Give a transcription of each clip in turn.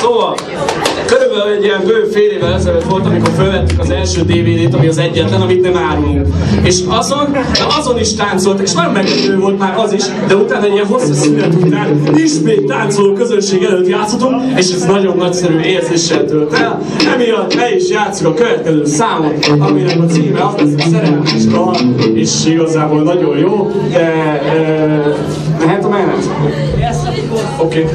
Szóval, körülbelül egy ilyen bő fél évvel ezelőtt volt, amikor felvettük az első DVD-t, ami az egyetlen, amit nem árulunk. És azon is táncoltak, és nagyon meglepő volt már az is, de utána egy ilyen hosszú szünet után ismét táncoló közönség előtt játszhatunk, és ez nagyon nagyszerű érzéssel tölt el. Emiatt le is játszunk a következő számot, aminek a címe az lesz, hogy Szerelmes Kar, és igazából nagyon jó, de mehet a menet? Oké.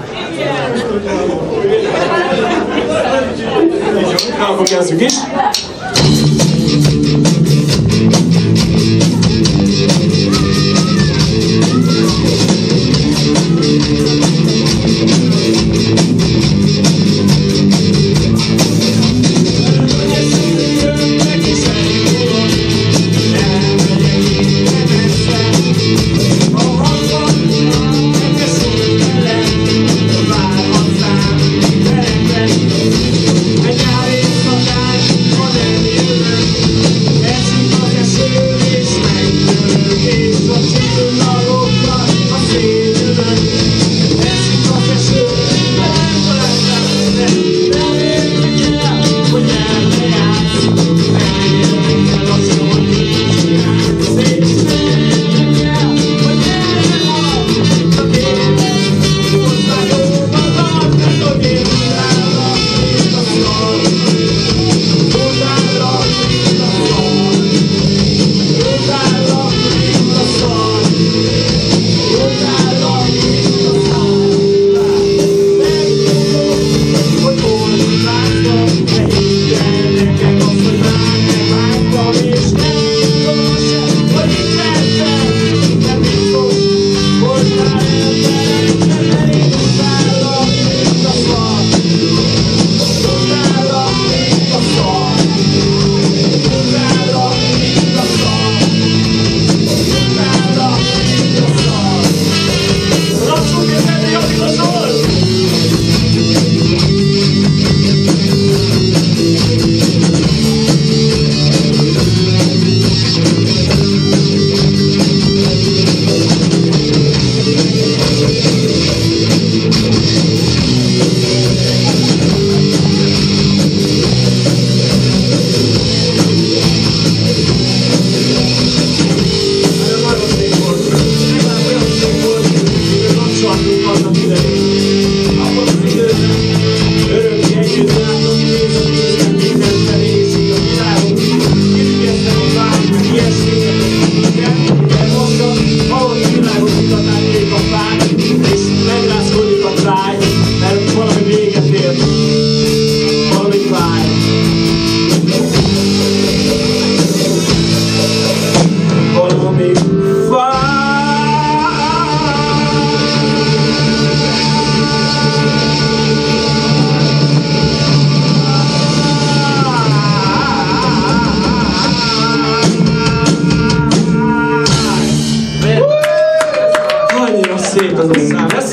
Na, akkor kezdjük is.